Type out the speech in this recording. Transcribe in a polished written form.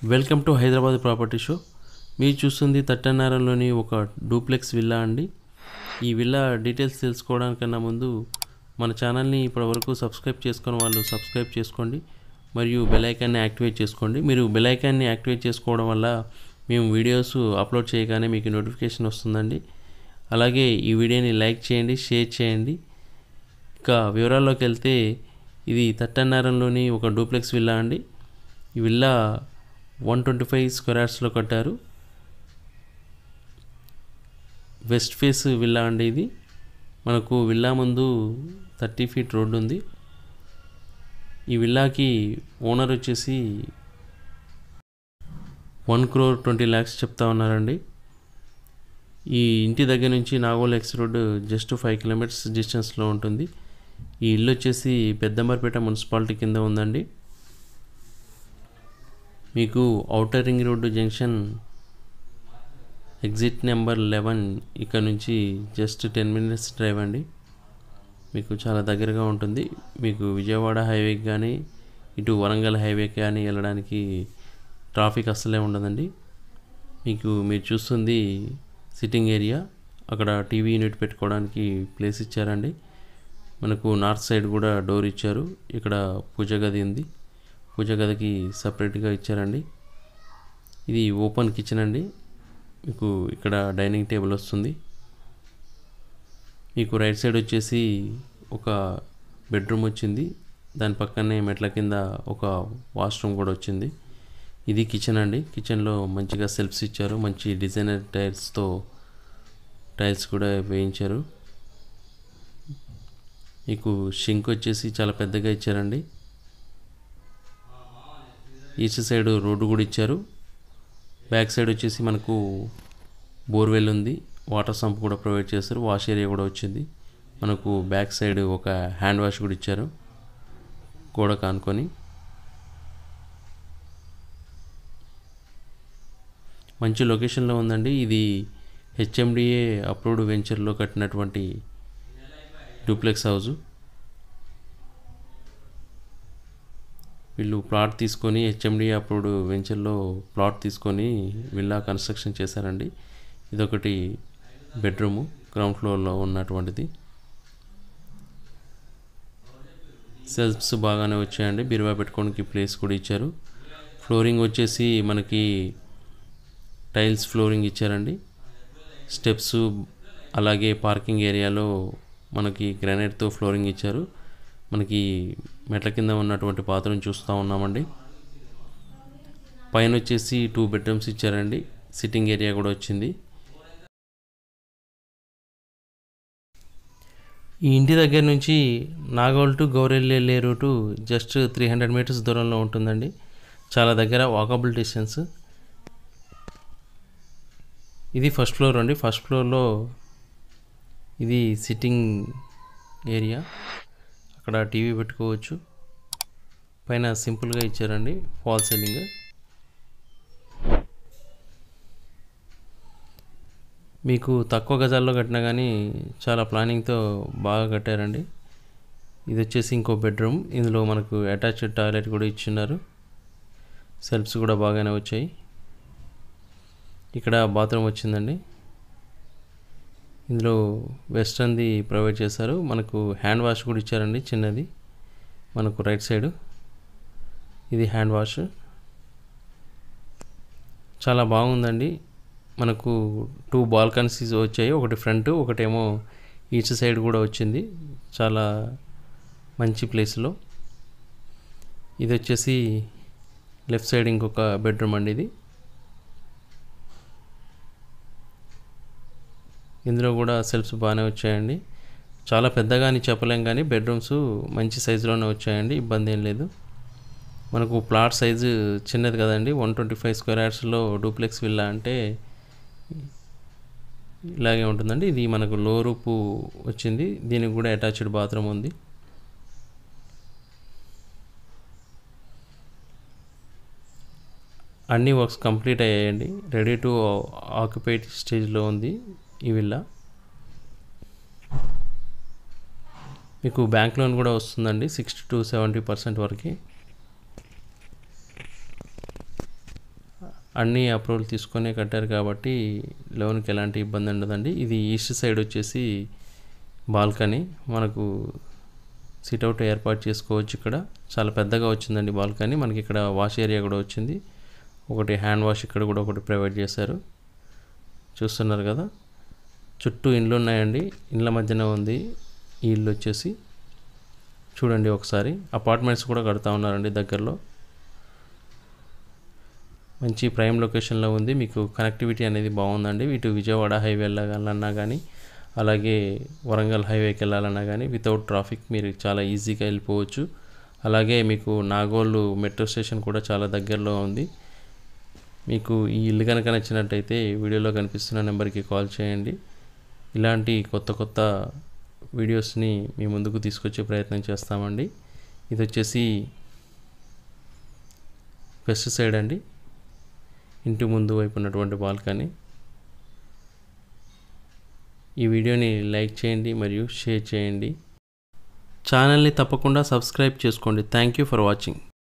Welcome to Hyderabad property show. మీరు చూస్తుంది thattiannaramలోని ఒక డూప్లెక్స్ విల్లా అండి. ఈ విల్లా డీటెయిల్స్ తెలుసుకోవడానికన్నా ముందు మన ఛానల్ని ఇప్పటివరకు సబ్స్క్రైబ్ చేసుకున్న వాళ్ళు సబ్స్క్రైబ్ చేసుకోండి మరియు బెల్ ఐకాన్ని యాక్టివేట్ చేసుకోండి. మీరు బెల్ ఐకాన్ని యాక్టివేట్ చేసుకోవడం వల్ల మేము వీడియోస్ అప్లోడ్ చేయగానే మీకు నోటిఫికేషన్ వస్తుందండి. అలాగే ఈ వీడియోని లైక్ చేయండి, షేర్ చేయండి. ఇక వివరాల్లోకి వెళ్తే ఇది thattiannaramలోని ఒక డూప్లెక్స్ విల్లా అండి. ఈ విల్లా 125 స్క్వేర్ యార్డ్స్లో కట్టారు. వెస్ట్ ఫేస్ విల్లా అండి. ఇది మనకు విల్లా ముందు 30 ఫీట్ రోడ్డు ఉంది. ఈ విల్లాకి ఓనర్ వచ్చేసి 1,20,00,000 చెప్తా ఉన్నారండి. ఈ ఇంటి దగ్గర నుంచి Nagole X road just 5 kilometres డిస్టెన్స్లో ఉంటుంది. ఈ ఇల్లు వచ్చేసి పెద్దంబర్పేట మున్సిపాలిటీ కింద ఉందండి. మీకు outer ring road junction exit number 11 ఇక్కడ నుంచి జస్ట్ 10 మినిట్స్ డ్రైవ్ అండి. మీకు చాలా దగ్గరగా ఉంటుంది. మీకు విజయవాడ హైవేకి కానీ ఇటు వరంగల్ హైవేకి కానీ వెళ్ళడానికి ట్రాఫిక్ అస్సలే ఉండదండి. మీరు చూస్తుంది సిట్టింగ్ ఏరియా. అక్కడ టీవీ యూనిట్ పెట్టుకోవడానికి ప్లేస్ ఇచ్చారండి. మనకు నార్త్ సైడ్ కూడా డోర్ ఇచ్చారు. ఇక్కడ పూజ గది ఉంది. పూజ గదికి సపరేట్గా ఇచ్చారండి. ఇది ఓపెన్ కిచెన్ అండి. మీకు ఇక్కడ డైనింగ్ టేబుల్ వస్తుంది. మీకు రైట్ సైడ్ వచ్చేసి ఒక బెడ్రూమ్ వచ్చింది. దాని పక్కనే మెట్ల కింద ఒక వాష్రూమ్ కూడా వచ్చింది. ఇది కిచెన్ అండి. కిచెన్లో మంచిగా సెల్ఫ్స్ ఇచ్చారు. మంచి డిజైనర్ టైల్స్ కూడా వేయించారు. మీకు షింక్ వచ్చేసి చాలా పెద్దగా ఇచ్చారండి. ఈస్ట్ సైడ్ రోడ్డు కూడా ఇచ్చారు. బ్యాక్ సైడ్ వచ్చేసి మనకు బోర్వెల్ ఉంది. వాటర్ సంప్ కూడా ప్రొవైడ్ చేస్తారు. వాష్ ఏరియా కూడా వచ్చింది. మనకు బ్యాక్ సైడ్ ఒక హ్యాండ్ వాష్ కూడా ఇచ్చారు గోడ కానుకొని. మంచి లొకేషన్లో ఉందండి. ఇది HMDA అప్రూవ్డ్ వెంచర్లో కట్టినటువంటి డూప్లెక్స్ హౌజు. వీళ్ళు ప్లాట్ తీసుకొని HMDA అప్రూవ్డ్ వెంచర్లో ప్లాట్ తీసుకొని విల్లా కన్స్ట్రక్షన్ చేశారండి. ఇదొకటి బెడ్రూము గ్రౌండ్ ఫ్లోర్లో ఉన్నటువంటిది. సెల్ఫ్స్ బాగానే వచ్చాయండి. బీరువా పెట్టుకోవడానికి ప్లేస్ కూడా ఇచ్చారు. ఫ్లోరింగ్ వచ్చేసి మనకి టైల్స్ ఫ్లోరింగ్ ఇచ్చారండి. స్టెప్స్ అలాగే పార్కింగ్ ఏరియాలో మనకి గ్రానైట్తో ఫ్లోరింగ్ ఇచ్చారు. మనకి మెట్ల కింద ఉన్నటువంటి పాత్రను చూస్తూ ఉన్నామండి. పైన వచ్చేసి 2 బెడ్రూమ్స్ ఇచ్చారండి. సిట్టింగ్ ఏరియా కూడా వచ్చింది. ఈ ఇంటి దగ్గర నుంచి Nagole to Gowrelli route just 300 meters దూరంలో ఉంటుందండి. చాలా దగ్గర, వాకబుల్ డిస్టెన్స్. ఇది ఫస్ట్ ఫ్లోర్ అండి. ఫస్ట్ ఫ్లోర్లో ఇది సిట్టింగ్ ఏరియా. అక్కడ టీవీ పెట్టుకోవచ్చు. పైన సింపుల్గా ఇచ్చారండి ఫాల్ సీలింగ్. మీకు తక్కువ గజాల్లో కట్టినా కానీ చాలా ప్లానింగ్తో బాగా కట్టారండి. ఇది వచ్చేసి ఇంకో బెడ్రూమ్. ఇందులో మనకు అటాచ్డ్ టాయిలెట్ కూడా ఇచ్చున్నారు. సెల్ఫ్స్ కూడా బాగానే వచ్చాయి. ఇక్కడ బాత్రూమ్ వచ్చిందండి. ఇందులో వెస్ట్రన్ది ప్రొవైడ్ చేశారు. మనకు హ్యాండ్ వాష్ కూడా ఇచ్చారండి చిన్నది. మనకు రైట్ సైడ్ ఇది హ్యాండ్ వాష్. చాలా బాగుందండి. మనకు 2 బాల్కనీస్ వచ్చాయి. ఒకటి ఫ్రంట్, ఒకటేమో ఈస్ట్ సైడ్ కూడా వచ్చింది. చాలా మంచి ప్లేస్లో. ఇది వచ్చేసి లెఫ్ట్ సైడ్ ఇంకొక బెడ్రూమ్ అండి. ఇది ఇందులో కూడా సెల్ఫ్స్ బాగానే వచ్చాయండి. చాలా పెద్దగా అని చెప్పలేం కానీ బెడ్రూమ్స్ మంచి సైజులోనే వచ్చాయండి. ఇబ్బంది ఏం లేదు. మనకు ప్లాట్ సైజు చిన్నది కదండి. 125 స్క్వేర్ యార్డ్స్లో డూప్లెక్స్ విల్లా అంటే ఇలాగే ఉంటుందండి. ఇది మనకు లో రూపు వచ్చింది. దీనికి కూడా అటాచ్డ్ బాత్రూమ్ ఉంది. అన్ని వర్క్స్ కంప్లీట్ అయ్యాయండి. రెడీ టు ఆక్యుపై స్టేజ్లో ఉంది ఈ విల్లా. మీకు బ్యాంక్ లోన్ కూడా వస్తుందండి 60 to 70% వరకు. అన్నీ అప్రూవల్ తీసుకొని కట్టారు కాబట్టి లోన్కి ఎలాంటి ఇబ్బంది ఉండదండి. ఇది ఈస్ట్ సైడ్ వచ్చేసి బాల్కనీ, మనకు సిట్అవుట్ ఏర్పాటు చేసుకోవచ్చు. ఇక్కడ చాలా పెద్దగా వచ్చిందండి బాల్కనీ. మనకి ఇక్కడ వాష్ ఏరియా కూడా వచ్చింది. ఒకటి హ్యాండ్ వాష్ ఇక్కడ కూడా ఒకటి ప్రొవైడ్ చేశారు. చూస్తున్నారు కదా, చుట్టూ ఇండ్లు ఉన్నాయండి. ఇండ్ల మధ్యన ఉంది ఈ ఇల్లు వచ్చేసి. చూడండి ఒకసారి, అపార్ట్మెంట్స్ కూడా కడతా ఉన్నారండి దగ్గరలో. మంచి ప్రైమ్ లొకేషన్లో ఉంది. మీకు కనెక్టివిటీ అనేది బాగుందండి. ఇటు విజయవాడ హైవే వెళ్ళాలన్నా కానీ, అలాగే వరంగల్ హైవేకి వెళ్ళాలన్నా కానీ వితౌట్ ట్రాఫిక్ మీరు చాలా ఈజీగా వెళ్ళిపోవచ్చు. అలాగే మీకు నాగోల్ మెట్రో స్టేషన్ కూడా చాలా దగ్గరలో ఉంది. మీకు ఈ ఇల్లు కనుక నచ్చినట్టయితే వీడియోలో కనిపిస్తున్న నెంబర్కి కాల్ చేయండి. ఇలాంటి కొత్త కొత్త వీడియోస్ని మీ ముందుకు తీసుకొచ్చే ప్రయత్నం చేస్తామండి. ఇది వచ్చేసి వెస్ట్ సైడ్ అండి, ఇంటి ముందు వైపు ఉన్నటువంటి బాల్కనీ. ఈ వీడియోని లైక్ చేయండి మరియు షేర్ చేయండి. ఛానల్ని తప్పకుండా సబ్స్క్రైబ్ చేసుకోండి. Thank you for watching.